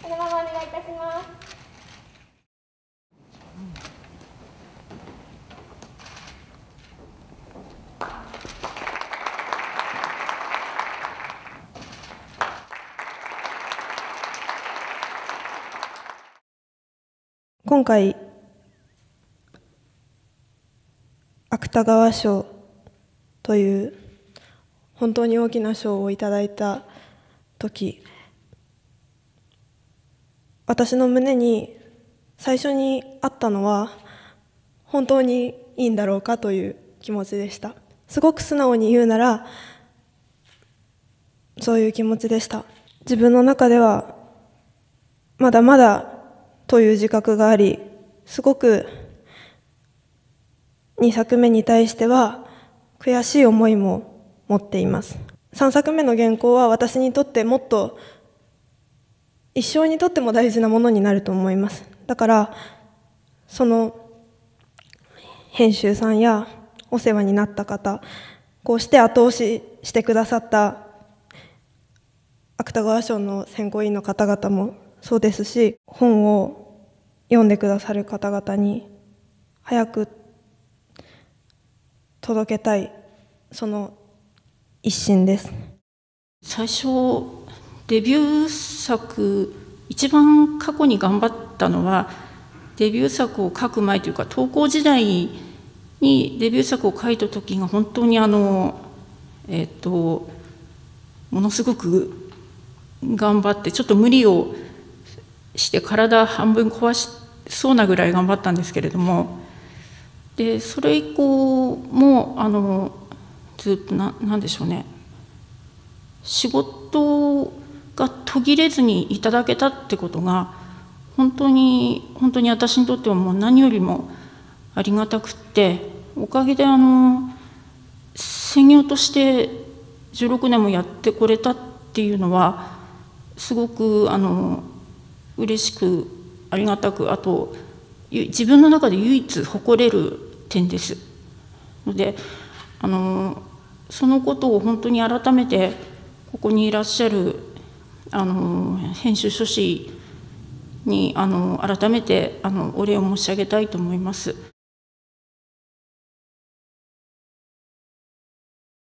そのままお願いいたします。 今回、芥川賞という本当に大きな賞をいただいた時、私の胸に最初にあったのは、本当にいいんだろうかという気持ちでした。すごく素直に言うなら、そういう気持ちでした。自分の中ではまだまだという自覚があり、すごく2作目に対しては悔しい思いも持っています。3作目の原稿は私にとってもっと一生にとっても大事なものになると思います。だからその編集さんやお世話になった方、こうして後押ししてくださった芥川賞の選考委員の方々もそうですし、本を読んでくださる方々に早く届けたい、その一心です。 最初デビュー作、一番過去に頑張ったのはデビュー作を書く前というか、高校時代にデビュー作を書いた時が本当にものすごく頑張って、ちょっと無理をして体半分壊しそうなぐらい頑張ったんですけれども、でそれ以降もずっとなんでしょうね、仕事が途切れずにいただけたってことが本当に私にとってはもう何よりもありがたくって、おかげで専業として16年もやってこれたっていうのはすごく嬉しくありがたく、あと自分の中で唯一誇れる点ですので、そのことを本当に改めてここにいらっしゃる編集書士に改めてお礼を申し上げたいと思います。